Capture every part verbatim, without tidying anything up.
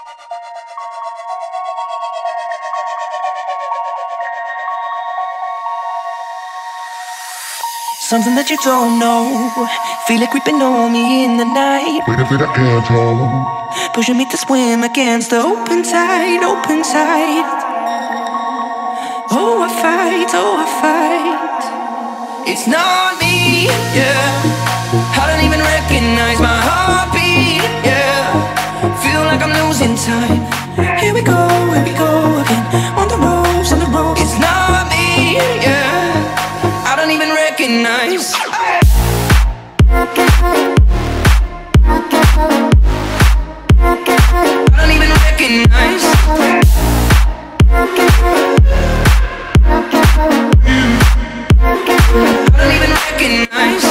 Something that you don't know. Feel it creeping on me in the night. Wait a minute, I can't hold. Pushing me to swim against the open tide, open tide. Oh, I fight, oh, I fight. It's not me, yeah. I don't even recognize my heartbeat, yeah. Feel like I'm losing time. Here we go, here we go again. On the ropes, on the ropes. It's not me, yeah. I don't even recognize. I don't even recognize. I don't even recognize.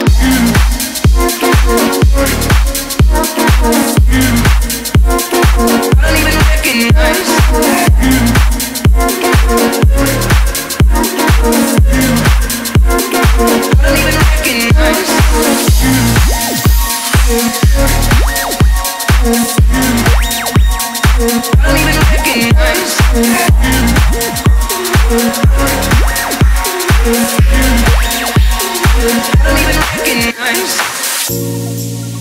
I don't even recognize. I don't even recognize. I don't even recognize. I don't even recognize.